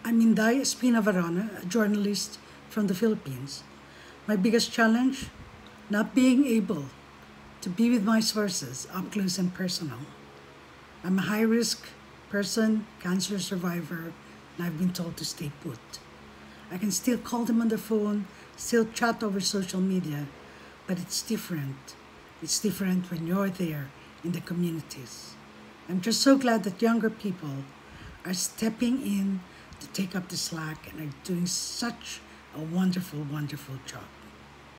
I'm Inday Espina-Varana, a journalist from the Philippines. My biggest challenge? Not being able to be with my sources up close and personal. I'm a high-risk person, cancer survivor, and I've been told to stay put. I can still call them on the phone, still chat over social media, but it's different. It's different when you're there in the communities. I'm just so glad that younger people are stepping in to take up the slack and are doing such a wonderful, wonderful job.